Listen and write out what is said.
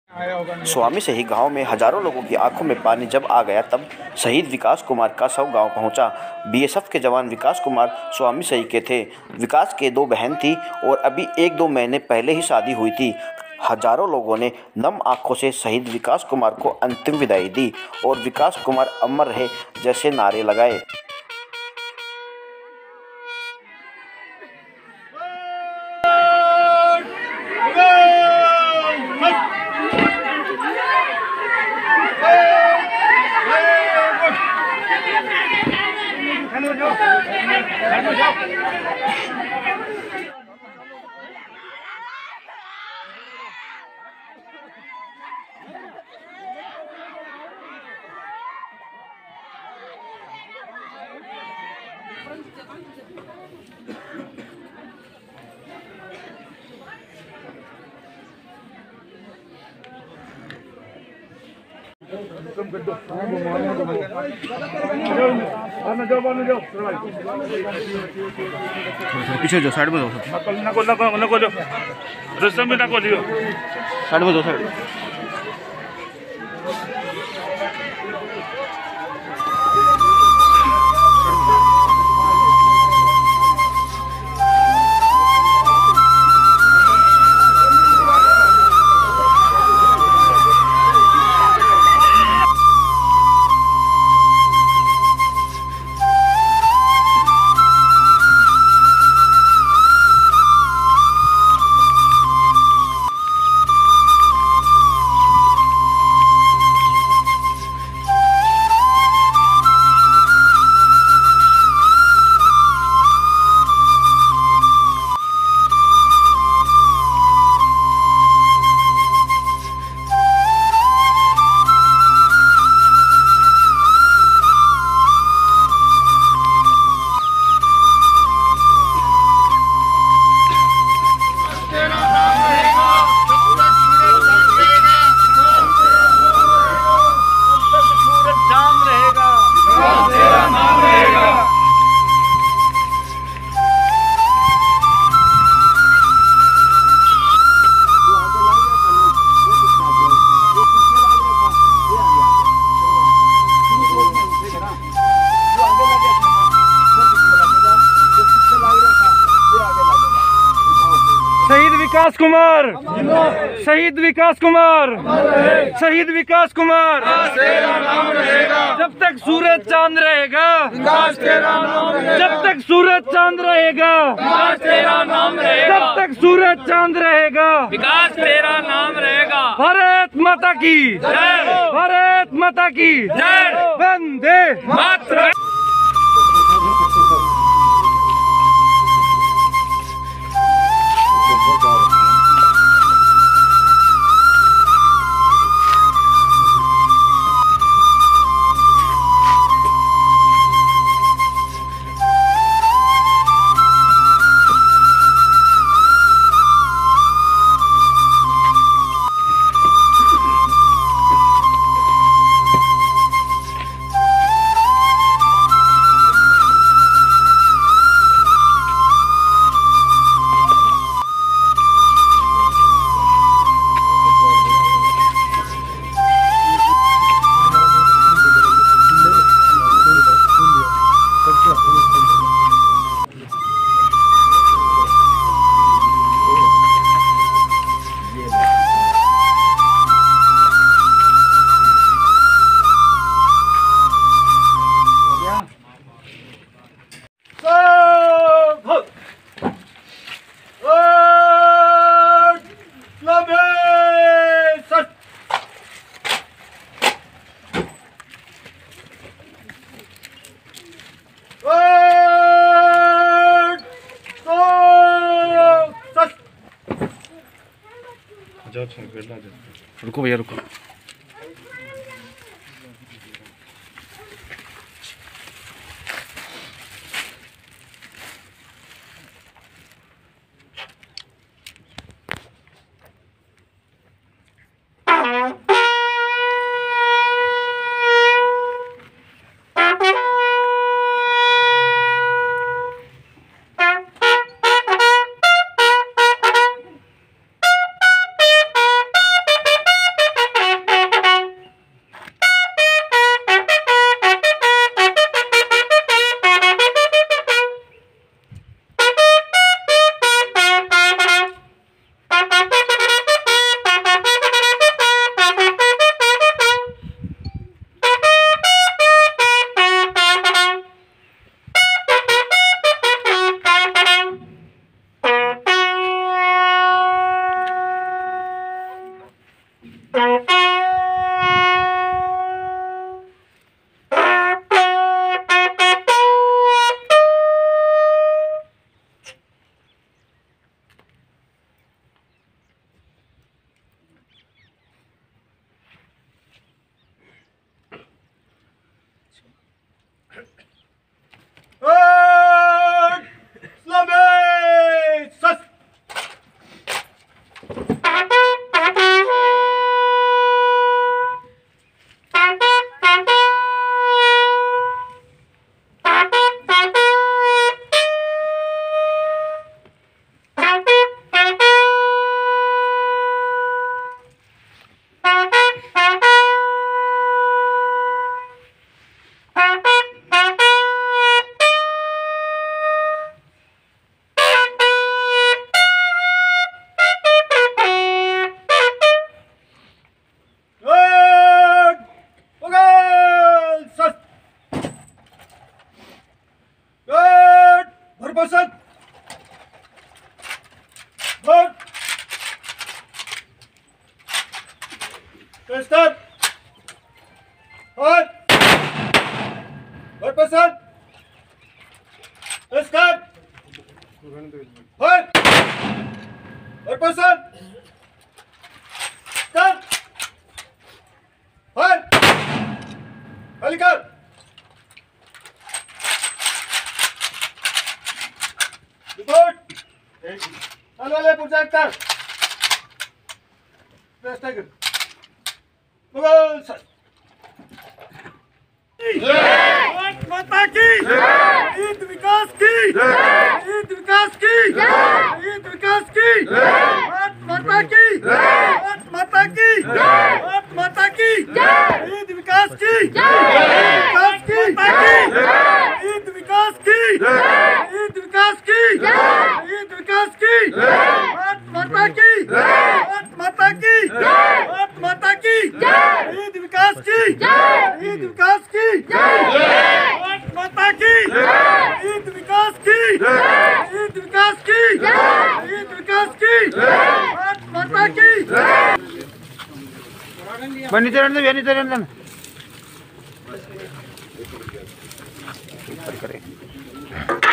स्वामी से ही गांव में हजारों लोगों की आंखों में पानी जब आ गया, तब शहीद विकास कुमार का शव गांव पहुंचा। बीएसएफ के जवान विकास कुमार स्वामी सही के थे। विकास के 2 बहन थी और अभी 1-2 महीने पहले ही शादी हुई थी। हजारों लोगों ने नम आंखों से शहीद विकास कुमार को अंतिम विदाई दी और विकास कुमार अमर रहे जैसे नारे लगाए। पीछे जो साइड में दो, नको जो रस्ते में नको दियो, साइड में दो, साइड। विकास कुमार, शहीद विकास कुमार, शहीद विकास कुमार, तेरा नाम रहेगा जब तक सूरज चांद रहेगा, विकास तेरा नाम रहेगा जब तक सूरज चांद रहेगा, विकास तेरा नाम रहेगा जब तक सूरज चांद रहेगा, विकास तेरा नाम रहेगा। भारत माता की जय, भारत माता की जय, वंदे मातरम। रुको भैया, रुको। Start. Hold. Hold person. Start. Hold. Hold person. Start. Hold. खाली कर. Report. चल वाले प्रोजेक्ट कर. Press tiger. सर भारत माता की ईद विकास की ईद विकास की ईद विकास की भारत माता की भारत माता की भारत माता की ईद विकास की विकास की ईद विकास की ईद विकास की ईद विकास की भारत माता की भारत माता की भारत माता की ईद विकास की ईद विकास की भारत माता की ईद विकास की ईद विकास की ईद विकास की भारत माता की बनी तेरे